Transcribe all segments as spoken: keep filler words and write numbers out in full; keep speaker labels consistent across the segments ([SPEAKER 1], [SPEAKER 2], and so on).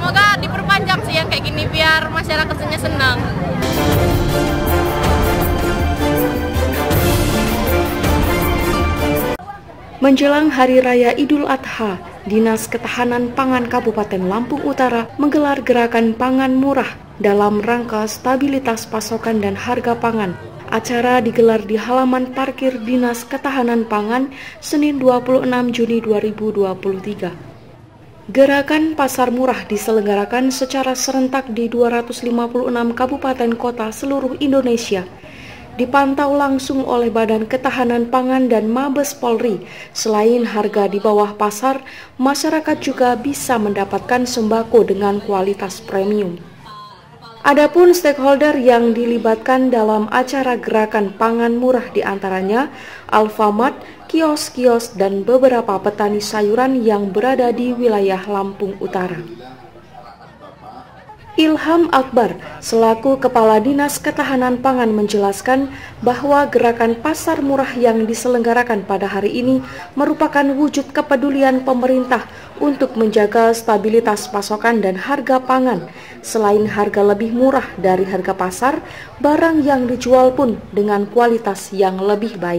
[SPEAKER 1] Semoga diperpanjang sih yang kayak gini biar masyarakatnya senang.
[SPEAKER 2] Menjelang Hari Raya Idul Adha, Dinas Ketahanan Pangan Kabupaten Lampung Utara menggelar gerakan pangan murah dalam rangka stabilitas pasokan dan harga pangan. Acara digelar di halaman parkir Dinas Ketahanan Pangan Senin dua puluh enam Juni dua ribu dua puluh tiga. Gerakan pasar murah diselenggarakan secara serentak di dua ratus lima puluh enam kabupaten kota seluruh Indonesia. Dipantau langsung oleh Badan Ketahanan Pangan dan Mabes Polri. Selain harga di bawah pasar, masyarakat juga bisa mendapatkan sembako dengan kualitas premium. Adapun stakeholder yang dilibatkan dalam acara gerakan pangan murah diantaranya Alfamart, kios-kios, dan beberapa petani sayuran yang berada di wilayah Lampung Utara. Ilham Akbar, selaku Kepala Dinas Ketahanan Pangan menjelaskan bahwa gerakan pasar murah yang diselenggarakan pada hari ini merupakan wujud kepedulian pemerintah untuk menjaga stabilitas pasokan dan harga pangan. Selain harga lebih murah dari harga pasar, barang yang dijual pun dengan kualitas yang lebih baik.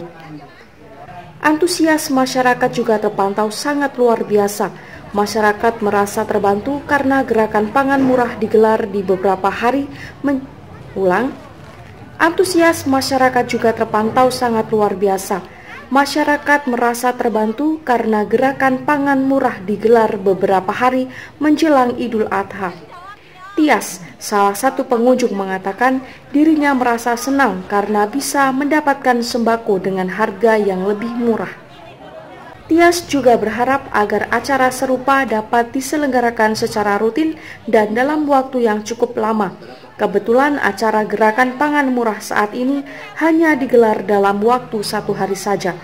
[SPEAKER 2] Antusias masyarakat juga terpantau sangat luar biasa. Masyarakat merasa terbantu karena gerakan pangan murah digelar di beberapa hari mengulang. Antusias masyarakat juga terpantau sangat luar biasa. Masyarakat merasa terbantu karena gerakan pangan murah digelar beberapa hari menjelang Idul Adha. Tias, salah satu pengunjung, mengatakan dirinya merasa senang karena bisa mendapatkan sembako dengan harga yang lebih murah. Tias juga berharap agar acara serupa dapat diselenggarakan secara rutin dan dalam waktu yang cukup lama. Kebetulan acara gerakan pangan murah saat ini hanya digelar dalam waktu satu hari saja.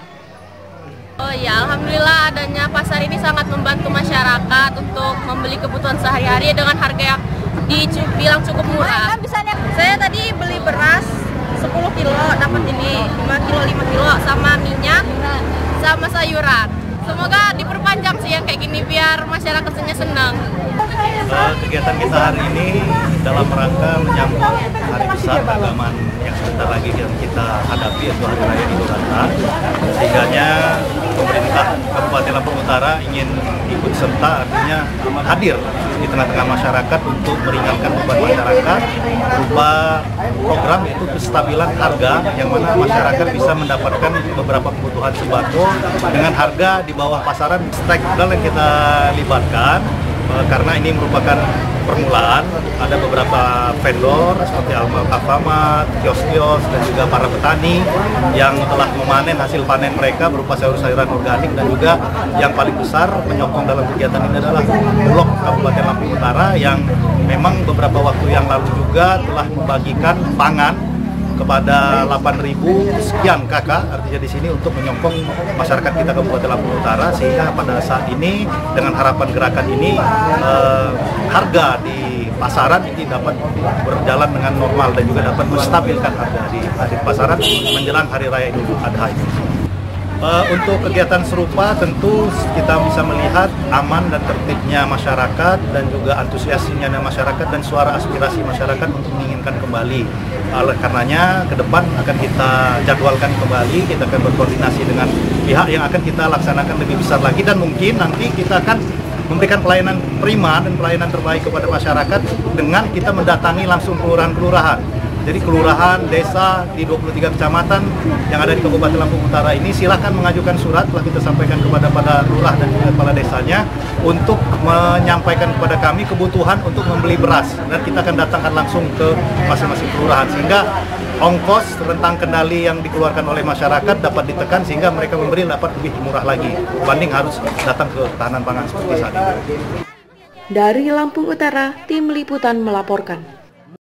[SPEAKER 1] Oh ya, alhamdulillah adanya pasar ini sangat membantu masyarakat untuk membeli kebutuhan sehari-hari dengan harga yang dibilang cukup murah. Saya tadi beli beras sepuluh kilo dapat ini, lima kilo lima kilo sama minyak sama sayuran. Semoga diperpanjang sih yang kayak gini biar masyarakatnya senang.
[SPEAKER 3] Uh, kegiatan kita hari ini dalam rangka menyambut hari besar keagamaan yang sebentar lagi yang kita hadapi, yaitu Hari Raya Idul Adha. Sehingganya pemerintah Kabupaten Lampung Utara ingin ikut serta, artinya hadir di tengah-tengah masyarakat untuk meringankan beban masyarakat berupa program yaitu kestabilan harga, yang mana masyarakat bisa mendapatkan beberapa kebutuhan sembako dengan harga di bawah pasaran. Stakeholder yang kita libatkan karena ini merupakan permulaan, ada beberapa vendor seperti Alfamart, kios-kios, dan juga para petani yang telah memanen hasil panen mereka berupa sayur-sayuran organik, dan juga yang paling besar menyokong dalam kegiatan ini adalah Bulog Kabupaten Lampung Utara yang memang beberapa waktu yang lalu juga telah membagikan pangan kepada delapan ribu sekian kakak, artinya di sini untuk menyokong masyarakat kita Kabupaten Lampung Utara, sehingga pada saat ini dengan harapan gerakan ini eh, harga di pasaran ini dapat berjalan dengan normal dan juga dapat menstabilkan harga di, di pasaran menjelang Hari Raya Idul Adha ini. Uh, untuk kegiatan serupa tentu kita bisa melihat aman dan tertibnya masyarakat dan juga antusiasnya masyarakat dan suara aspirasi masyarakat untuk menginginkan kembali. Oleh karenanya ke depan akan kita jadwalkan kembali, kita akan berkoordinasi dengan pihak yang akan kita laksanakan lebih besar lagi, dan mungkin nanti kita akan memberikan pelayanan prima dan pelayanan terbaik kepada masyarakat dengan kita mendatangi langsung kelurahan-kelurahan. Jadi kelurahan, desa di dua puluh tiga kecamatan yang ada di Kabupaten Lampung Utara ini silakan mengajukan surat, telah kita sampaikan kepada pada lurah dan juga kepala desanya untuk menyampaikan kepada kami kebutuhan untuk membeli beras, dan kita akan datangkan langsung ke masing-masing kelurahan sehingga ongkos rentang kendali yang dikeluarkan oleh masyarakat dapat ditekan sehingga mereka membeli dapat lebih murah lagi dibanding harus datang ke ketahanan pangan seperti saat ini.
[SPEAKER 2] Dari Lampung Utara, tim liputan melaporkan.